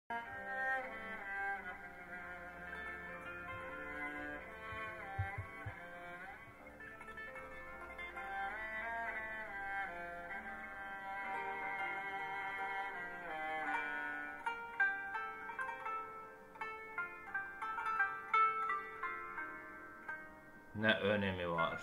Ne önemi var?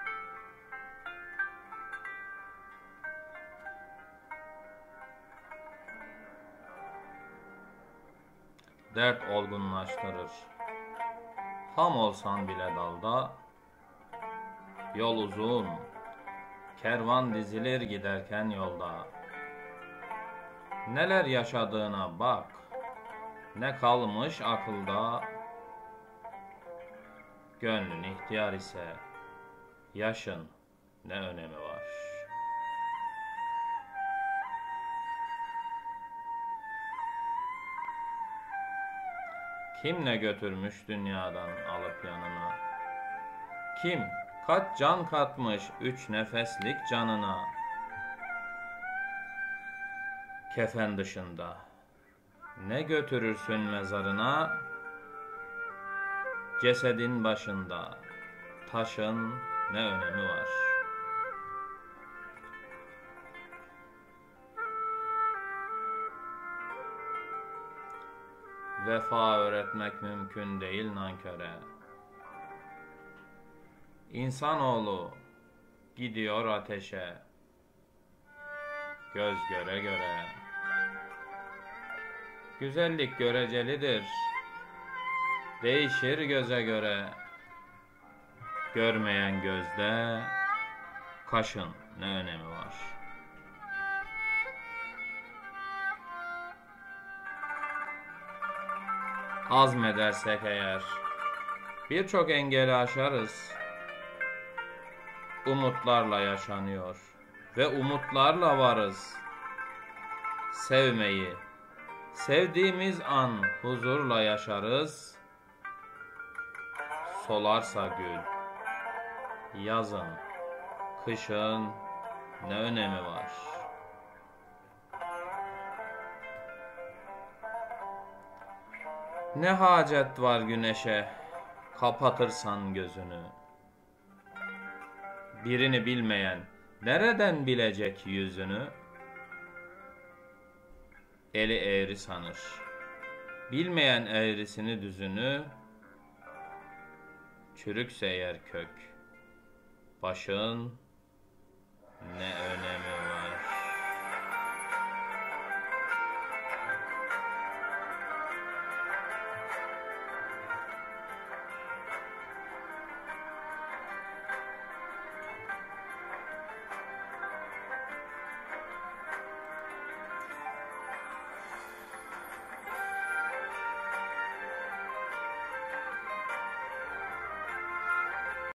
Dert olgunlaştırır. Ham olsan bile dalda, yol uzun, kervan dizilir giderken yolda. Neler yaşadığına bak, ne kalmış akılda. Gönlün ihtiyar ise yaşın ne önemi var? Kim ne götürmüş dünyadan alıp yanına? Kim kaç can katmış 3 nefeslik canına? Kefen dışında ne götürürsün mezarına? Cesedin başında taşın ne önemi var? Vefa öğretmek mümkün değil nanköre. İnsanoğlu gidiyor ateşe, göz göre göre. Güzellik görecelidir, değişir göze göre. Görmeyen gözde kaşın ne önemi var? Azmedersek eğer birçok engeli aşarız. Umutlarla yaşanıyor ve umutlarla varız. Sevmeyi, sevdiğimiz an huzurla yaşarız. Solarsa gül, yazın, kışın ne önemi var? Ne hacet var güneşe, kapatırsan gözünü. Birini bilmeyen nereden bilecek yüzünü? Eli eğri sanır, bilmeyen eğrisini düzünü. Çürükse eğer kök, başın ne önemi